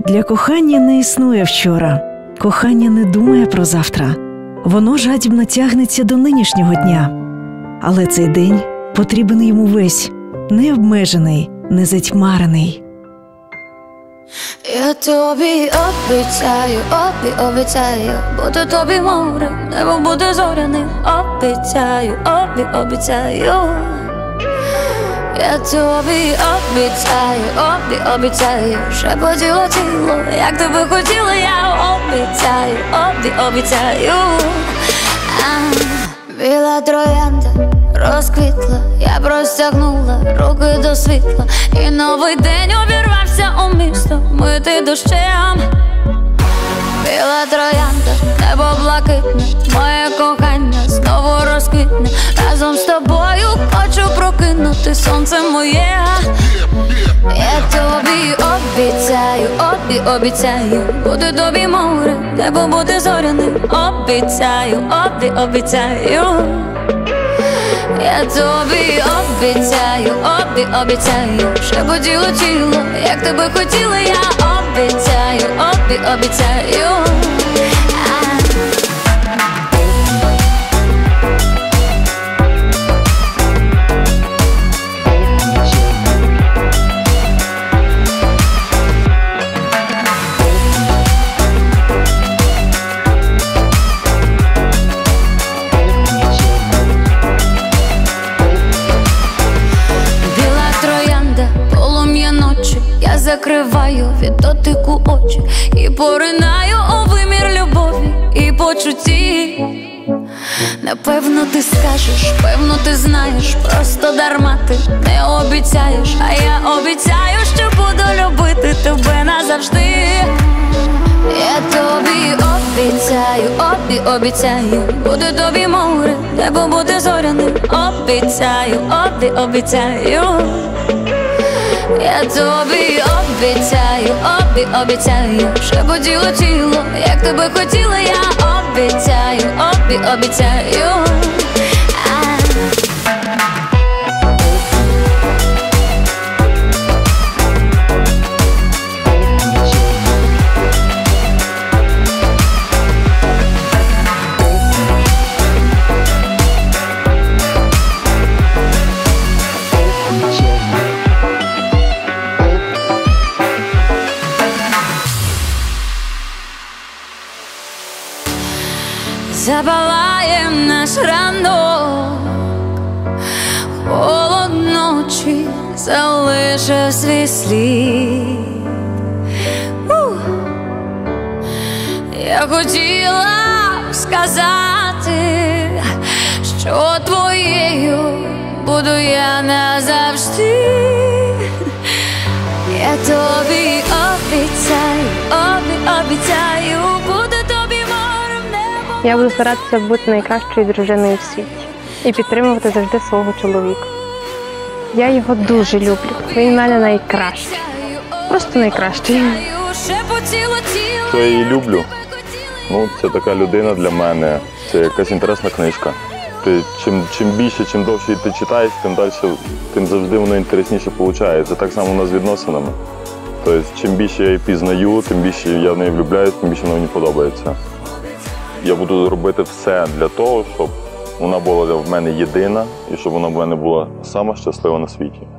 Для кохання не існує вчора. Кохання не думає про завтра. Воно жадібно тягнеться до нинішнього дня. Але цей день потрібен йому весь, необмежений, незатьмарений. Я тобі обіцяю, обіцяю, бути тобі морем, небо буде зоряним. Обіцяю, обіцяю. Я тобі обіцяю, обіцяю, шепотіло тіло, як тебе хотіла, я обіцяю, обіцяю. Біла троянда розквітла, я простягнула руки до світла, і новий день увірвався у місто, мити дощем. Біла троянда, небо блакитне, моє кохання знову розквітне. Разом з тобою хочу прокинути сонце моє. Я тобі обіцяю, обіцяю, бути тобі море, небо буде зоряним. Обіцяю, обіцяю. Я тобі обіцяю, обіцяю, шепотіло тіло, як тебе хотіла, я обіцяю, обіцяю. Закриваю від дотику очі і поринаю у вимір любові і почутті. Напевно ти скажеш, певно ти знаєш, просто дарма ти не обіцяєш. А я обіцяю, що буду любити тебе назавжди. Я тобі обіцяю, обіцяю, бути тобі море, небо буде зоряним. Обіцяю, обіцяю. Я тобі обіцяю, обіцяю, шепотіло тіло, як тебе хотіла, я обіцяю, обіцяю. Запалає наш ранок, холод ночі залишив свій слід. Я хотіла сказати, що твоєю буду я назавжди. Я тобі обіцяю, обіцяю, буду тобі морем, небо. Я буду старатися бути найкращою дружиною в світі і підтримувати завжди свого чоловіка. Я його дуже люблю, він в мене найкращий, просто найкращий. Що я її люблю? Ну, це така людина для мене, це якась інтересна книжка. Чим більше, чим довше ти читаєш, тим далі, тим завжди воно інтересніше виходить. Це так само у нас з відносинами. Тобто, чим більше я її пізнаю, тим більше я в неї влюбляюсь, тим більше вона мені подобається. Я буду робити все для того, щоб вона була в мене єдина і щоб вона в мене була сама щаслива на світі.